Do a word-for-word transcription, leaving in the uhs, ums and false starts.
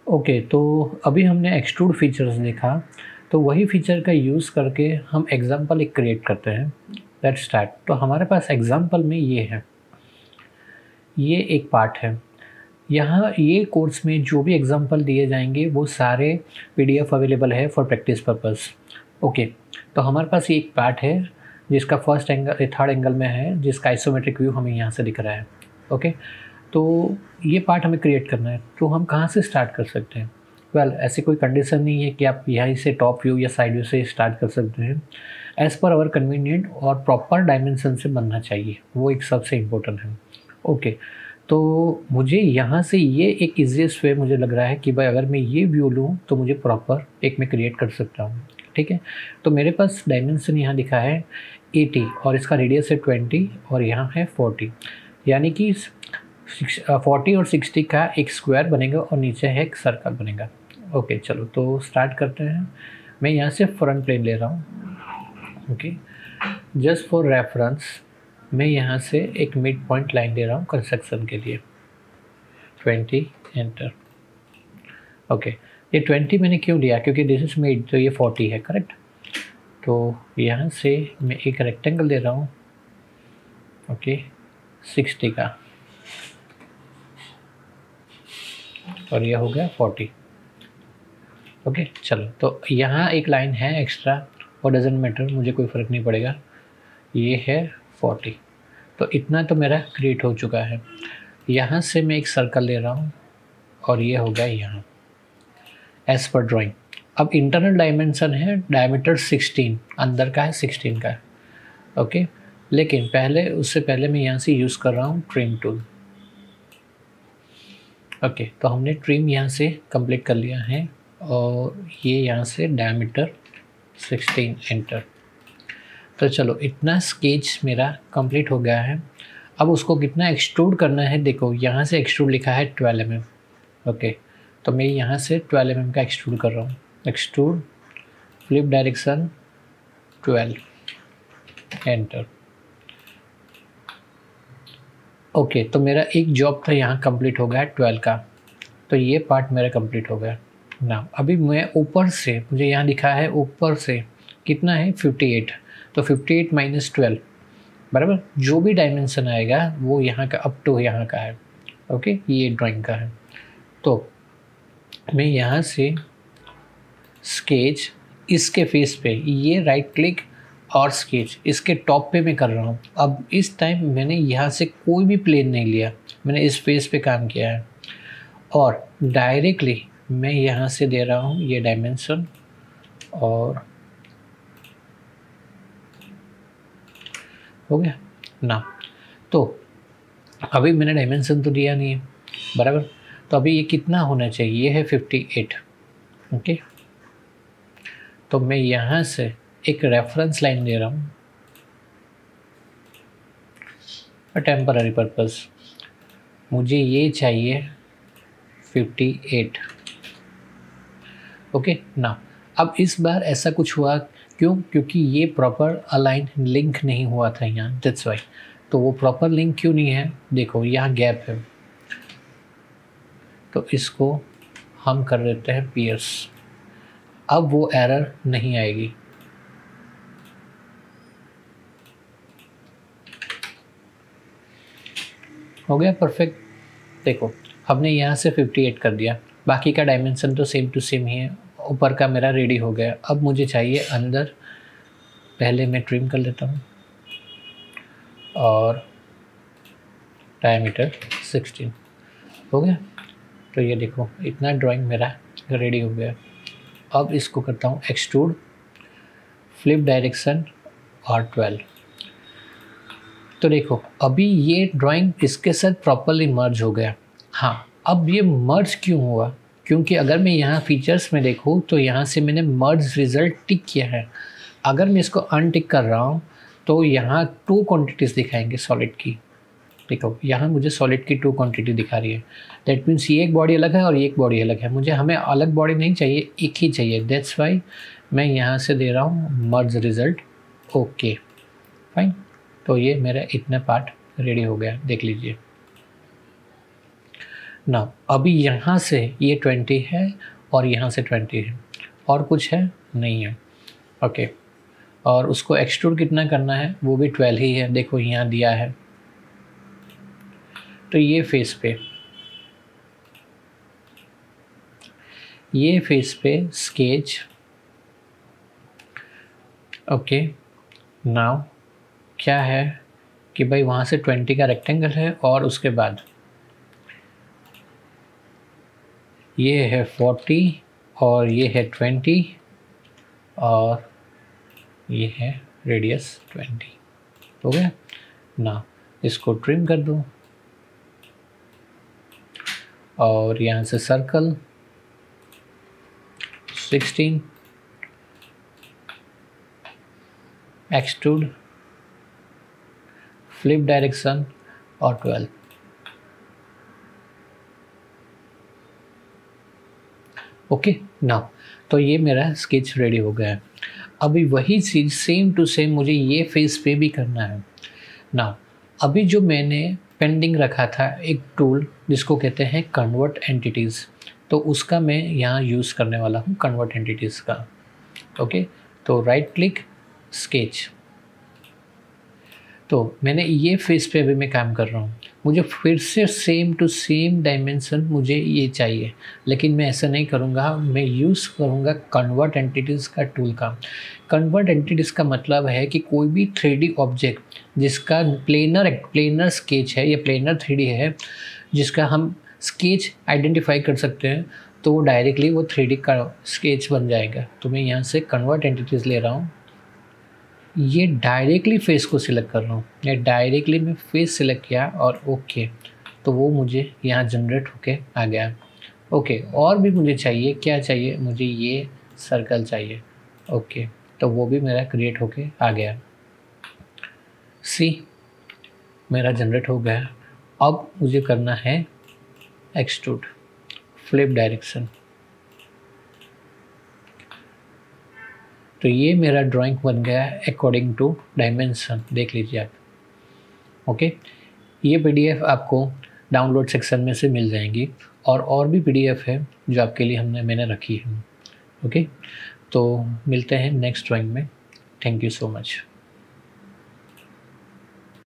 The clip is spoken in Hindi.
ओके, तो अभी हमने एक्सट्रूड फीचर्स देखा, तो वही फीचर का यूज़ करके हम एग्जांपल एक क्रिएट करते हैं। Let's start. तो हमारे पास एग्जांपल में ये है, ये एक पार्ट है। यहाँ ये कोर्स में जो भी एग्जांपल दिए जाएंगे वो सारे पीडीएफ अवेलेबल है फॉर प्रैक्टिस पर्पस। ओके, तो हमारे पास ये एक पार्ट है जिसका फर्स्ट एंगल थर्ड एंगल में है, जिसका आइसोमेट्रिक व्यू हमें यहाँ से दिख रहा है। ओके, तो ये पार्ट हमें क्रिएट करना है, तो हम कहाँ से स्टार्ट कर सकते हैं? वेल well, ऐसी कोई कंडीशन नहीं है कि आप यहाँ से टॉप व्यू या साइड व्यू से स्टार्ट कर सकते हैं। एज़ पर आवर कन्वीनियंट और प्रॉपर डायमेंशन से बनना चाहिए, वो एक सबसे इम्पोर्टेंट है। ओके, तो मुझे यहाँ से ये एक ईजीएस्ट वे मुझे लग रहा है कि भाई अगर मैं ये व्यू लूँ तो मुझे प्रॉपर एक मैं क्रिएट कर सकता हूँ। ठीक है, तो मेरे पास डायमेंशन यहाँ लिखा है एटी और इसका रेडियस है ट्वेंटी और यहाँ है फोर्टी, यानी कि फोर्टी और सिक्सटी का एक स्क्वायर बनेगा और नीचे है एक सर्कल बनेगा। ओके, चलो तो स्टार्ट करते हैं। मैं यहाँ से फ्रंट प्लेन ले रहा हूँ। ओके, जस्ट फॉर रेफरेंस मैं यहाँ से एक मिड पॉइंट लाइन ले रहा हूँ कंस्ट्रक्शन के लिए। Twenty enter. ओके, ये ट्वेंटी मैंने क्यों लिया? क्योंकि दिस इज मिड, तो ये फोर्टी है, करेक्ट। तो यहाँ से मैं एक रेक्टेंगल ले रहा हूँ। ओके, सिक्सटी का और ये हो गया फोर्टी। ओके, चलो तो यहाँ एक लाइन है एक्स्ट्रा और डजेंट मैटर, मुझे कोई फ़र्क नहीं पड़ेगा। ये है फोर्टी, तो इतना तो मेरा क्रिएट हो चुका है। यहाँ से मैं एक सर्कल ले रहा हूँ और ये हो गया यहाँ एज पर ड्राइंग। अब इंटरनल डायमेंशन है डायमीटर सिक्सटीन, अंदर का है सिक्सटीन का। ओके, लेकिन पहले उससे पहले मैं यहाँ से यूज़ कर रहा हूँ ट्रिम टूल। ओके okay, तो हमने ट्रिम यहाँ से कंप्लीट कर लिया है और ये यहाँ से डायमीटर सिक्सटीन एंटर। तो चलो इतना स्केच मेरा कंप्लीट हो गया है। अब उसको कितना एक्सट्रूड करना है, देखो यहाँ से एक्सट्रूड लिखा है ट्वेल्व एम एम। ओके, तो मैं यहाँ से ट्वेल्व एम एम का एक्सट्रूड कर रहा हूँ। Extrude flip direction twelve enter. Okay okay, तो मेरा एक जॉब था यहाँ कंप्लीट हो गया ट्वेल्व का, तो ये पार्ट मेरा कंप्लीट हो गया ना। अभी मैं ऊपर से, मुझे यहाँ लिखा है ऊपर से कितना है फिफ्टी एट, तो फिफ्टी एट माइनस ट्वेल्व बराबर जो भी डायमेंशन आएगा वो यहाँ का अप टू यहाँ का है। ओके okay, ये ड्राइंग का है। तो मैं यहाँ से स्केच इसके फेस पे ये राइट क्लिक और स्केच इसके टॉप पे मैं कर रहा हूँ। अब इस टाइम मैंने यहाँ से कोई भी प्लेन नहीं लिया, मैंने इस फेस पे काम किया है और डायरेक्टली मैं यहाँ से दे रहा हूँ ये डायमेंशन और हो गया ना। तो अभी मैंने डायमेंशन तो दिया नहीं है बराबर, तो अभी ये कितना होना चाहिए? ये है फिफ्टी एट। ओके, तो मैं यहाँ से एक रेफरेंस लाइन दे रहा हूँ टेम्पररी पर्पस, मुझे ये चाहिए फिफ्टी एट। ओके ना। अब इस बार ऐसा कुछ हुआ क्यों? क्योंकि ये प्रॉपर अलाइन लिंक नहीं हुआ था यहाँ, दैट्स वाई। तो वो प्रॉपर लिंक क्यों नहीं है? देखो यहाँ गैप है, तो इसको हम कर देते हैं पियर्स। अब वो एरर नहीं आएगी। हो गया परफेक्ट। देखो हमने यहाँ से फिफ्टी एट कर दिया, बाकी का डायमेंशन तो सेम टू सेम ही है। ऊपर का मेरा रेडी हो गया। अब मुझे चाहिए अंदर, पहले मैं ट्रिम कर लेता हूँ और डायमीटर सिक्सटीन हो गया। तो ये देखो इतना ड्राइंग मेरा रेडी हो गया। अब इसको करता हूँ एक्सट्रूड फ्लिप डायरेक्शन और ट्वेल्व। तो देखो अभी ये ड्राइंग इसके साथ प्रॉपरली मर्ज हो गया। हाँ, अब ये मर्ज क्यों हुआ? क्योंकि अगर मैं यहाँ फीचर्स में देखूँ तो यहाँ से मैंने मर्ज रिज़ल्ट टिक किया है। अगर मैं इसको अनटिक कर रहा हूँ तो यहाँ टू क्वांटिटीज़ दिखाएंगे सॉलिड की। देखो यहाँ मुझे सॉलिड की टू क्वांटिटी दिखा रही है, दैट मीन्स ये एक बॉडी अलग है और ये एक बॉडी अलग है। मुझे हमें अलग बॉडी नहीं चाहिए, एक ही चाहिए। दैट्स वाई मैं यहाँ से दे रहा हूँ मर्ज रिज़ल्ट। ओके फाइन, तो ये मेरा इतना पार्ट रेडी हो गया, देख लीजिए। ना अभी यहाँ से ये ट्वेंटी है और यहाँ से ट्वेंटी है और कुछ है नहीं है। ओके, और उसको एक्सट्रूड कितना करना है वो भी ट्वेल्व ही है, देखो यहाँ दिया है। तो ये फेस पे ये फेस पे स्केच। ओके, नाउ क्या है कि भाई वहाँ से ट्वेंटी का रेक्टेंगल है और उसके बाद ये है फोर्टी और ये है ट्वेंटी और ये है रेडियस ट्वेंटी। हो गया ना, इसको ट्रिम कर दूँ और यहाँ से circle sixteen, extrude, flip direction और ट्वेल्व। ओके नाउ, तो ये मेरा स्केच रेडी हो गया है। अभी वही चीज़ सेम टू सेम मुझे ये फेस पे भी करना है। नाउ अभी जो मैंने पेंडिंग रखा था एक टूल जिसको कहते हैं कन्वर्ट एंटिटीज़, तो उसका मैं यहाँ यूज़ करने वाला हूँ, कन्वर्ट एंटिटीज़ का। ओके, तो राइट क्लिक, स्केच। तो मैंने ये फेस पे अभी मैं काम कर रहा हूँ, मुझे फिर से सेम टू सेम डायमेंशन मुझे ये चाहिए, लेकिन मैं ऐसा नहीं करूँगा, मैं यूज़ करूँगा कन्वर्ट एंटिटीज़ का टूल का। कन्वर्ट एंटिटीज़ का मतलब है कि कोई भी थ्री डी ऑब्जेक्ट जिसका प्लेनर प्लेनर स्केच है या प्लेनर थ्री डी है, जिसका हम स्केच आइडेंटिफाई कर सकते हैं, तो वो डायरेक्टली वो थ्री डी का स्केच बन जाएगा। तो मैं यहाँ से कन्वर्ट एंटिटीज़ ले रहा हूँ, ये डायरेक्टली फेस को सिलेक्ट कर रहा हूँ, ये डायरेक्टली मैं फेस सिलेक्ट किया और ओके, तो वो मुझे यहाँ जनरेट होके आ गया। ओके, और भी मुझे चाहिए, क्या चाहिए मुझे, ये सर्कल चाहिए। ओके, तो वो भी मेरा क्रिएट होके आ गया। सी मेरा जनरेट हो गया। अब मुझे करना है एक्सट्रूड, फ्लिप डायरेक्शन। तो ये मेरा ड्राइंग बन गया है अकॉर्डिंग टू डायमेंशन, देख लीजिए आप। ओके, ये पीडीएफ आपको डाउनलोड सेक्शन में से मिल जाएंगी और और भी पीडीएफ है जो आपके लिए हमने मैंने रखी है। ओके, तो मिलते हैं नेक्स्ट ड्राइंग में। Thank you so much.